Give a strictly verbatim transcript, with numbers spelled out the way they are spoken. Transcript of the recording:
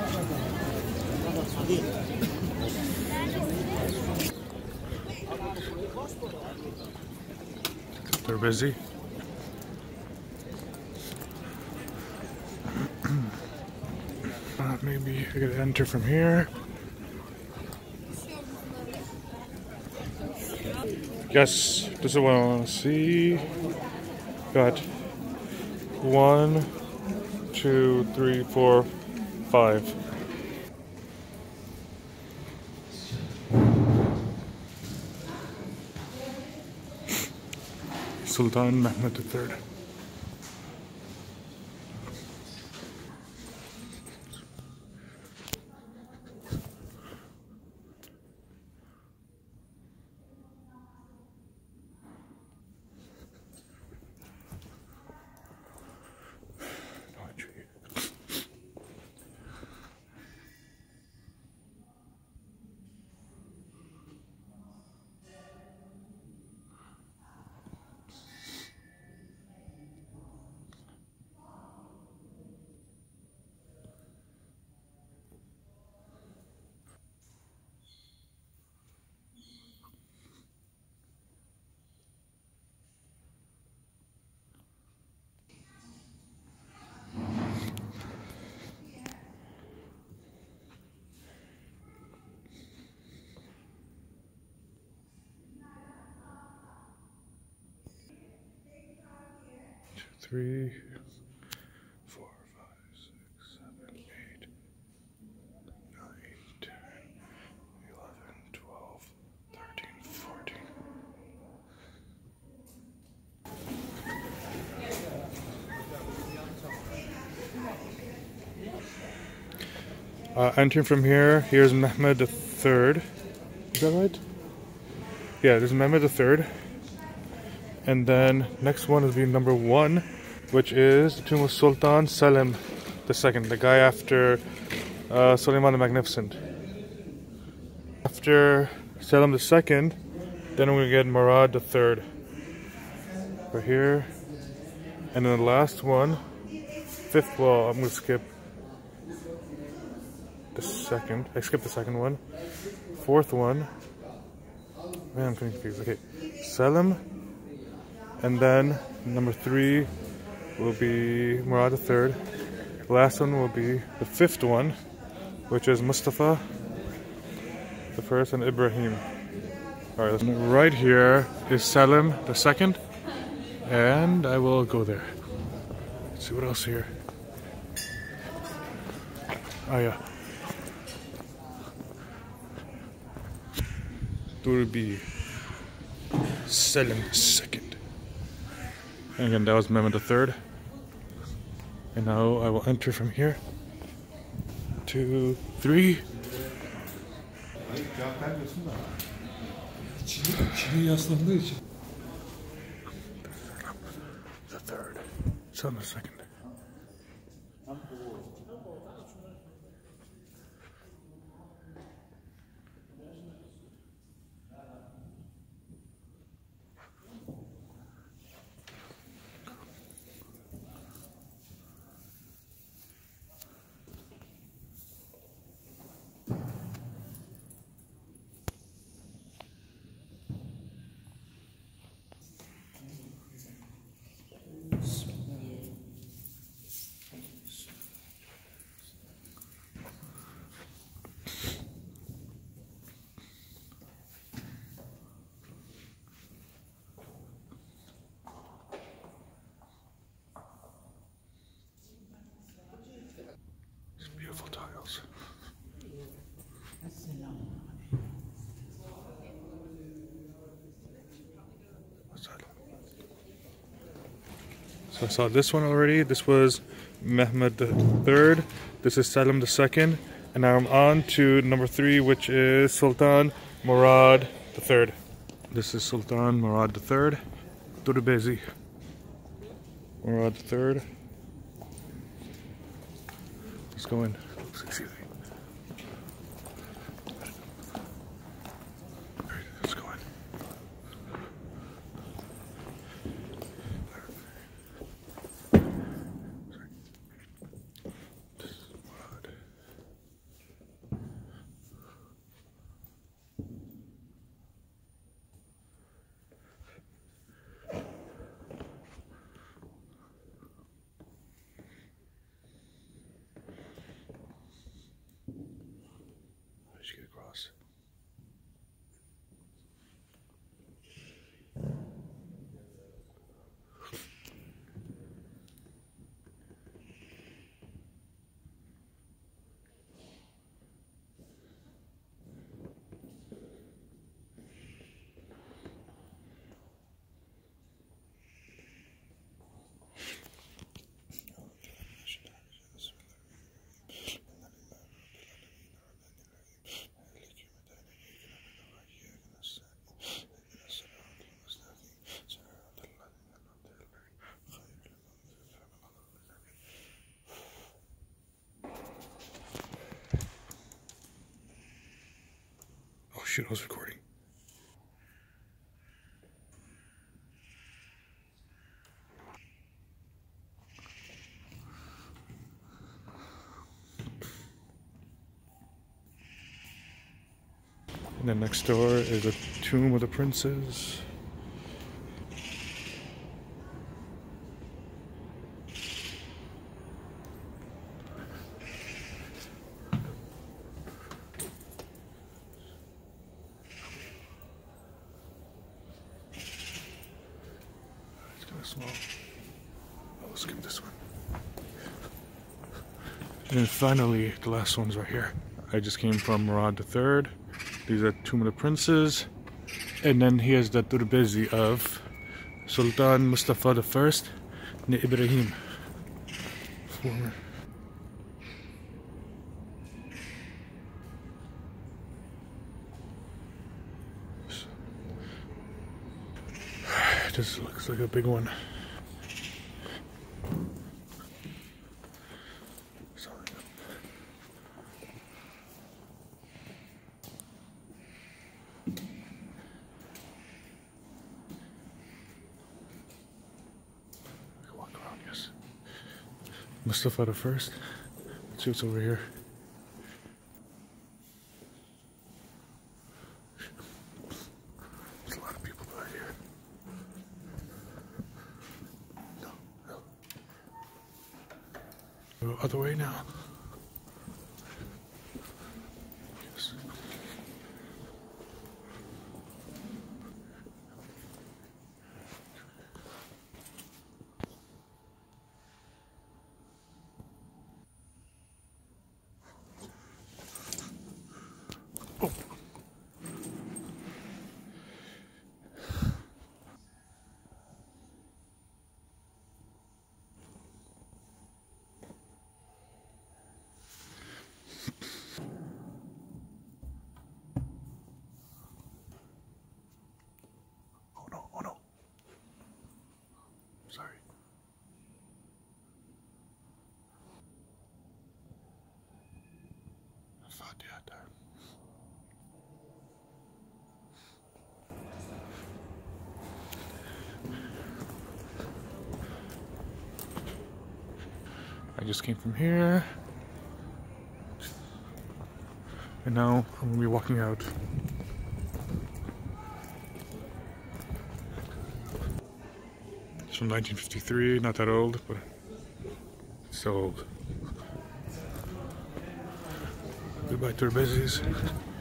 They're busy. uh, maybe I could enter from here. Yes, this is what I want to see. Got one, two, three, four, five. Sultan Mehmed the Third. Three, four, five, six, seven, eight, nine, ten, eleven, twelve, thirteen, fourteen. Uh, entering from here, here's Mehmed the Third. Is that right? Yeah, there's Mehmed the Third. And then next one is be number one, which is the tomb of Sultan Selim the Second, the guy after uh, Suleiman the Magnificent. After Selim the Second, then we're gonna get Murad the Third. Right here. And then the last one, fifth, well, I'm gonna skip the second. I skipped the second one. Fourth one. Man, I'm confused. Okay. Selim. And then number three will be Murad the Third. The last one will be the fifth one, which is Mustafa the First and Ibrahim. Alright, right here is Selim the Second. And I will go there. Let's see what else here. Oh yeah. Turbi Selim the Second. And again, that was Mehmed the Third. And now I will enter from here. Two, three. The Third. Son the Second. Beautiful tiles. What's that? So I saw this one already. This was Mehmed the Third. This is Selim the Second. And now I'm on to number three, which is Sultan Murad the Third. This is Sultan Murad the Third. Turbezi. Murad the Third. Let's go in. Excuse me. Alright, let's go in. This is Murad. shit, I was recording. And then next door is a tomb of the princes. It's kind of small. Oh, let's skip this one. And then finally, the last one's right here. I just came from Murad the Third. These are Tomb of the Princes. And then here's the Turbezi of Sultan Mustafa the First, ni Ibrahim. Former. This looks like a big one. Mustafa the First. Let's see what's over here. There's a lot of people out here. No, no. Go other way now. Yes. Oh. Oh no, oh no. Sorry. Fatiha time. I just came from here, and now I'm gonna be walking out. It's from nineteen fifty-three, not that old, but it's still old. Goodbye, Turbezis.